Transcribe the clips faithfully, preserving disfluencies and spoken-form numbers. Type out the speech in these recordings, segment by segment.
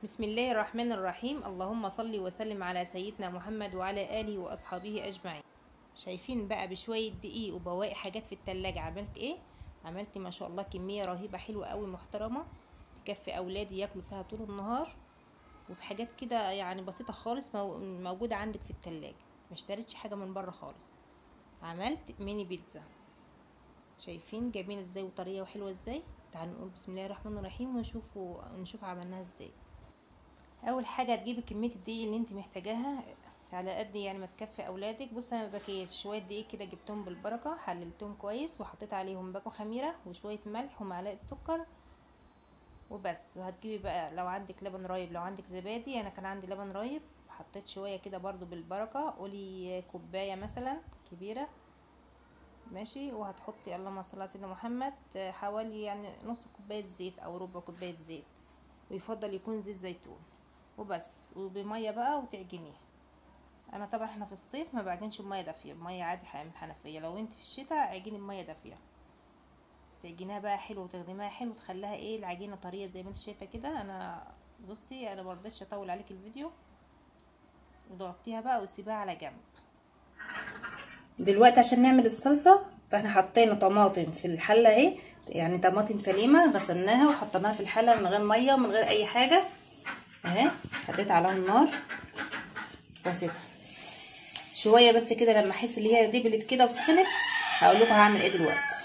بسم الله الرحمن الرحيم. اللهم صل وسلم على سيدنا محمد وعلى آله وأصحابه أجمعين. شايفين بقى بشوية دقيق وبواقي حاجات في التلاجة عملت ايه؟ عملت ما شاء الله كمية رهيبة حلوة قوي محترمة تكفي أولادي ياكلوا فيها طول النهار، وبحاجات كده يعني بسيطة خالص مو- موجودة عندك في التلاجة، مشتريتش حاجة من بره خالص. عملت ميني بيتزا، شايفين جميلة ازاي وطرية وحلوة ازاي. تعالوا نقول بسم الله الرحمن الرحيم ونشوف نشوف عملناها ازاي. اول حاجه هتجيبي كميه الدقيق اللي انت محتاجاها على قد يعني ما تكفي اولادك. بص انا بكيت شويه دقيق كده، جبتهم بالبركه حللتهم كويس وحطيت عليهم باكو خميره وشويه ملح ومعلقه سكر وبس. وهتجيبي بقى لو عندك لبن رايب، لو عندك زبادي، انا كان عندي لبن رايب حطيت شويه كده برضو بالبركه، قولي كوبايه مثلا كبيره ماشي. وهتحطي اللهم صل على سيدنا محمد حوالي يعني نص كوبايه زيت او ربع كوبايه زيت، ويفضل يكون زيت زيتون وبس، وبميه بقى وتعجنيه. انا طبعا احنا في الصيف ما بعجنش بميه دافيه، بميه عادي من الحنفيه. لو انت في الشتاء عجيني بميه دافيه، تعجنيها بقى حلو وتخدميها حلو وتخليها ايه العجينه طريه زي ما انت شايفه كده. انا بصي انا مرضتش اطول عليك الفيديو، وضغطيها بقى وسيبها على جنب. دلوقتي عشان نعمل الصلصه فاحنا حطينا طماطم في الحله اهي، يعني طماطم سليمه غسلناها وحطيناها في الحله من غير ميه ومن غير اي حاجه اهي. حطيت عليها النار واسيبها شويه بس كده لما احس ان هي دبلت كده وسخنت هقول لكم هعمل ايه دلوقتي.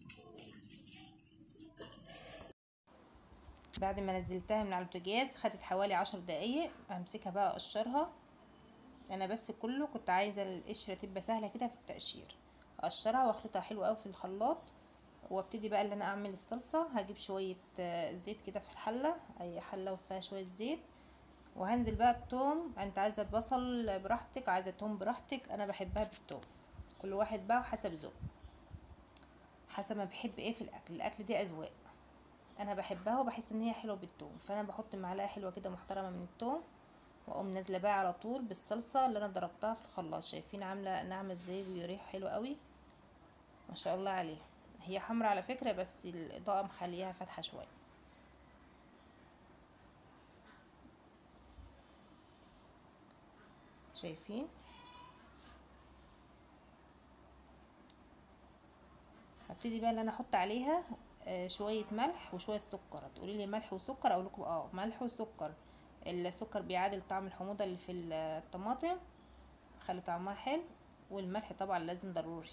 بعد ما نزلتها من على البوتاجاز خدت حوالي عشر دقايق، همسكها بقى اقشرها. انا بس كله كنت عايزه القشره تبقى سهله كده في التقشير، اقشرها واخلطها حلو قوي في الخلاط. وابتدي بقى اللي انا اعمل الصلصه. هجيب شويه زيت كده في الحله، اي حله وفيها شويه زيت، وهنزل بقى بتوم. انت عايزه البصل براحتك، عايزه توم براحتك، انا بحبها بالتوم. كل واحد بقى حسب ذوق، حسب ما بحب ايه في الاكل، الاكل دي اذواق. انا بحبها وبحس ان هي حلوه بالثوم، فانا بحط معلقه حلوه كده محترمه من الثوم، واقوم نازله بقى على طول بالصلصه اللي انا ضربتها في الخلاط. شايفين عامله ناعمه ازاي وريحه حلو قوي ما شاء الله عليها. هي حمرا على فكره بس الاضاءه مخليها فاتحه شويه. شايفين؟ هبتدي بقى ان انا احط عليها شويه ملح وشويه سكر. تقولي لي ملح وسكر، اقول لكم اه ملح وسكر. السكر بيعادل طعم الحموضه اللي في الطماطم، خلي طعمها حلو. والملح طبعا لازم ضروري.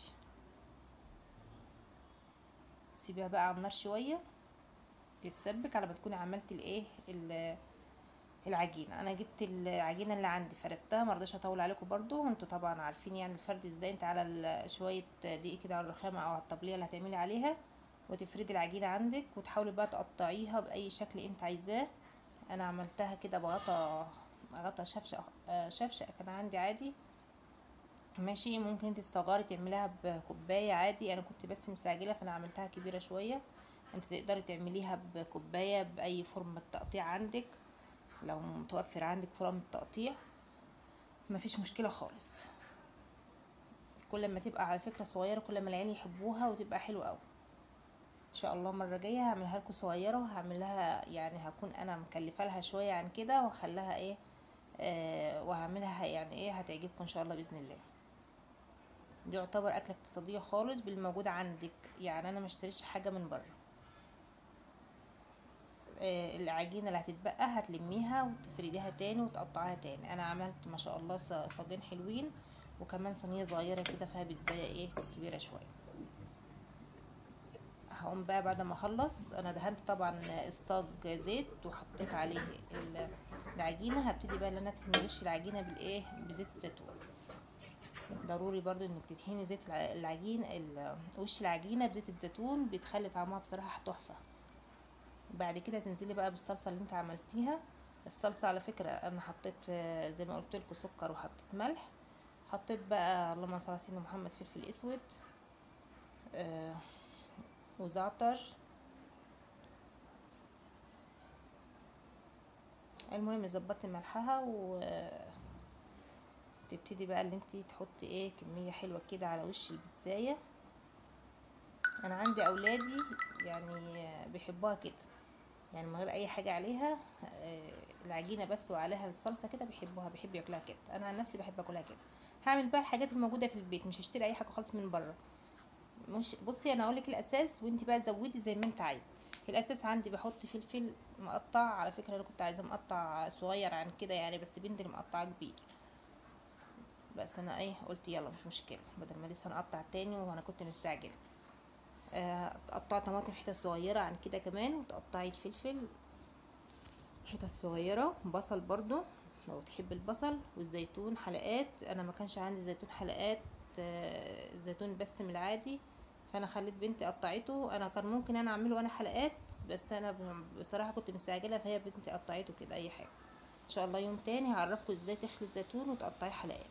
تسيبيها بقى على النار شويه تتسبك على ما تكوني عملتي الايه العجينه. انا جبت العجينه اللي عندي فردتها، مرضاش اطول عليكم برضو، انتوا طبعا عارفين يعني الفرد ازاي. انت على شويه دقيق كده على الرخامه او على الطبليه اللي هتعملي عليها، وتفردي العجينه عندك وتحاولي بقى تقطعيها باي شكل انت عايزاه. انا عملتها كده بغطا غطا شفشق شفشق كان عندي عادي ماشي. ممكن انت تصغري تعمليها بكوبايه عادي، انا كنت بس مستعجله فانا عملتها كبيره شويه. انت تقدري تعمليها بكوبايه باي فورم التقطيع عندك، لو متوفر عندك فرن التقطيع مفيش مشكله خالص. كل ما تبقى على فكره صغيره كل ما العيال يحبوها وتبقى حلوه قوي. ان شاء الله المره الجايه هعملها لكم صغيره، وهعمل لها يعني هكون انا مكلفه لها شويه عن كده وهخليها ايه آه وهعملها يعني ايه هتعجبكم ان شاء الله باذن الله. دي يعتبر اكله اقتصاديه خالص بالموجود عندك، يعني انا مشتريش حاجه من بره. آه العجينه اللي هتتبقى هتلميها وتفرديها تاني وتقطعيها تاني. انا عملت ما شاء الله صاجين حلوين، وكمان صينيه صغيره كده فيها بيتزايه ايه كبيره شويه. هقوم بقى بعد ما اخلص، انا دهنت طبعا الصاج زيت وحطيت عليه العجينه. هبتدي بقى ان انا ادهن وش العجينه بالايه بزيت الزيتون. ضروري برضو انك تدهني زيت العجين وش العجينه بزيت الزيتون، بتخلي طعمها بصراحه تحفه. بعد كده تنزلي بقى بالصلصه اللي انت عملتيها. الصلصه على فكره انا حطيت زي ما قلت لكم سكر وحطيت ملح، حطيت بقى اللهم صل على سيدنا محمد فلفل اسود آه وزعتر. المهم ظبطي ملحها وتبتدي بقى اللي انتي تحطي ايه كميه حلوه كده على وش البيتزايه. انا عندي اولادي يعني بيحبوها كده، يعني من غير اي حاجه عليها. آه، العجينه بس وعليها الصلصه كده بيحبوها، بيحب ياكلها كده. انا عن نفسي بحب اكلها كده. هعمل بقى الحاجات الموجوده في البيت، مش هشتري اي حاجه خالص من بره. مش بصي انا اقول لك الاساس وانت بقى زودي زي ما انت عايزه. الاساس عندي بحط فلفل مقطع، على فكره انا كنت عايزه مقطع صغير عن كده يعني، بس بنتي اللي مقطعه كبير. بس انا ايه قلت يلا مش مشكله، بدل ما لسه نقطع تاني وانا كنت مستعجله. آه، تقطعي طماطم حتت صغيره عن كده كمان، وتقطعي الفلفل حتت صغيره، بصل برضو لو تحب البصل، والزيتون حلقات. انا ما كانش عندي زيتون حلقات، آه، الزيتون بس من العادي، فانا خليت بنتي قطعته. انا كان ممكن انا اعمله انا حلقات، بس انا ب- بصراحه كنت مستعجله، فهي بنتي قطعته كده اي حاجه. ان شاء الله يوم تاني هعرفكم ازاي تخلي الزيتون وتقطعي حلقات.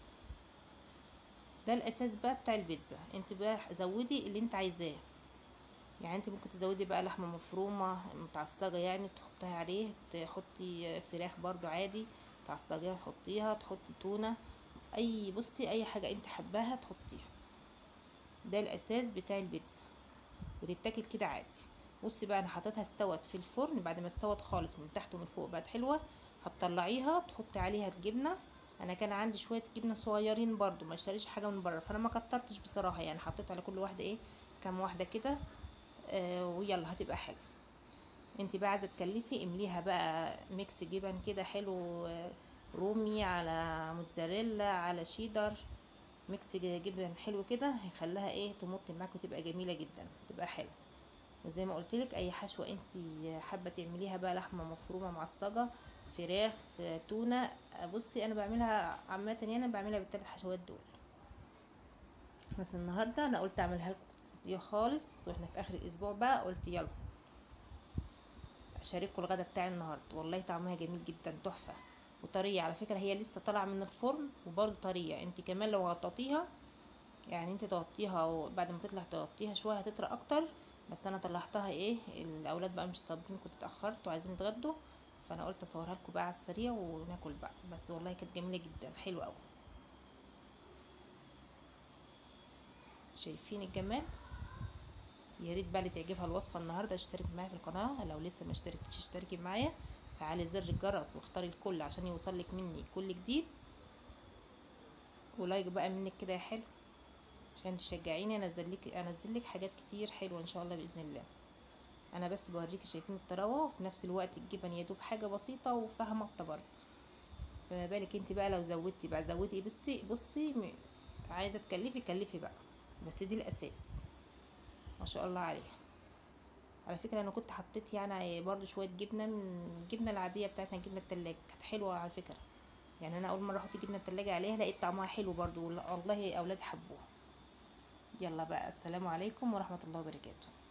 ده الاساس بقى بتاع البيتزا. انت بقى زودي اللي انت عايزاه، يعني انت ممكن تزودي بقى لحمه مفرومه متعصجه يعني تحطيها عليه، تحطي فراخ برضو عادي تعصجيها تحطيها، تحطي تونه، اي بصي اي حاجه انت حباها تحطيها. ده الاساس بتاع البيتزا، وتتاكل كده عادي. بصي بقى انا حطيتها استوت في الفرن، بعد ما استوت خالص من تحت ومن فوق بقت حلوه، هتطلعيها تحطي عليها الجبنه. انا كان عندي شويه جبنه صغيرين برضو، ما اشتريش حاجه من بره، فانا ما كترتش بصراحه يعني، حطيت على كل واحده ايه كام واحده كده. آه ويلا هتبقى حلو. انت بقى عايزه تكلفي امليها بقى ميكس جبن كده حلو، آه، رومي على موتزاريلا على شيدر، ميكس جبن حلو كده هيخليها ايه تمط معاك وتبقى جميله جدا، تبقى حلو. وزي ما قلت لك اي حشوه انت حابه تعمليها بقى، لحمه مفرومه معصجه، فراخ، آه، تونه. آه، بصي انا بعملها عامه يعني، انا بعملها بالثلاث حشوات دول. بس النهارده انا قلت اعملها لكم اقتصاديه خالص، واحنا في اخر الاسبوع بقى قلت يلا اشارككم الغدا بتاعي النهارده. والله طعمها جميل جدا تحفه، وطريه على فكره، هي لسه طالعه من الفرن وبرضه طريه. انت كمان لو غطيتيها، يعني انت تغطيها وبعد ما تطلع تغطيها شويه هتطرى اكتر. بس انا طلعتها ايه، الاولاد بقى مش صابرين، كنت اتاخرت وعايزين يتغدوا، فانا قلت اصورها لكم بقى على السريع وناكل بقى. بس والله كانت جميله جدا حلوه قوي. شايفين الجمال؟ يا ريت بقى اللي تعجبها الوصفه النهارده اشترك معايا في القناه، لو لسه ما اشتركتش اشتركي معايا، فعلي زر الجرس واختاري الكل عشان يوصلك مني كل جديد، ولايك بقى منك كده يا حلو عشان تشجعيني انزل لك انزل لك حاجات كتير حلوه ان شاء الله باذن الله. انا بس بوريكي شايفين الطراوه، وفي نفس الوقت الجبن يا دوب حاجه بسيطه وفاهمه الطبق. فما بالك انت بقى لو زودتي بقى زودي، بصي بصي م- عايزه تكلفي كلفي بقى، بس دي الاساس. ما شاء الله عليها. على فكره انا كنت حطيت يعني برضو شويه جبنه من الجبنه العاديه بتاعتنا، الجبنه التلاجة كانت حلوه على فكره. يعني انا اول مره احط جبنه التلاجة عليها لقيت طعمها حلو برضو، والله اولادي حبوها. يلا بقى السلام عليكم ورحمه الله وبركاته.